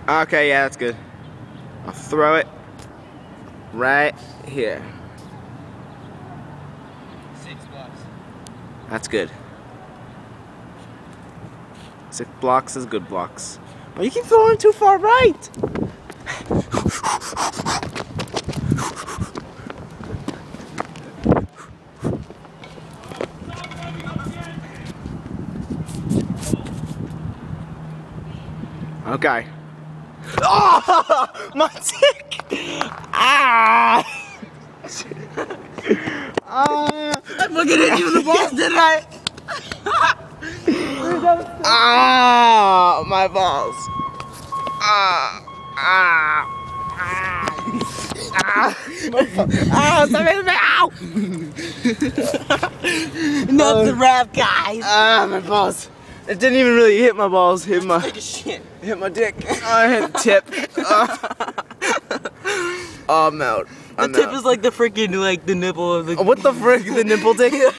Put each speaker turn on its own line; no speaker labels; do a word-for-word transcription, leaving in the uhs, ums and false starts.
Okay, yeah, that's good. I'll throw it right here.
Six blocks.
That's good. Six blocks is good blocks. But you keep throwing too far right. Okay. Oh, my dick! Ah! Ah!
I fucking hit you with the balls, didn't I?
Ah! My balls. Ah! Ah! Ah! Ah! Ah! Stop hitting me! Ow!
Not the rap, guys.
Ah! My balls. It didn't even really hit my balls. Hit my.
Take a shit.
Hit my dick. Oh, I hit the tip. Oh, oh I'm out.
The
I'm
tip
out.
is like the freaking like the nipple of the.
What the frick? The nipple dick?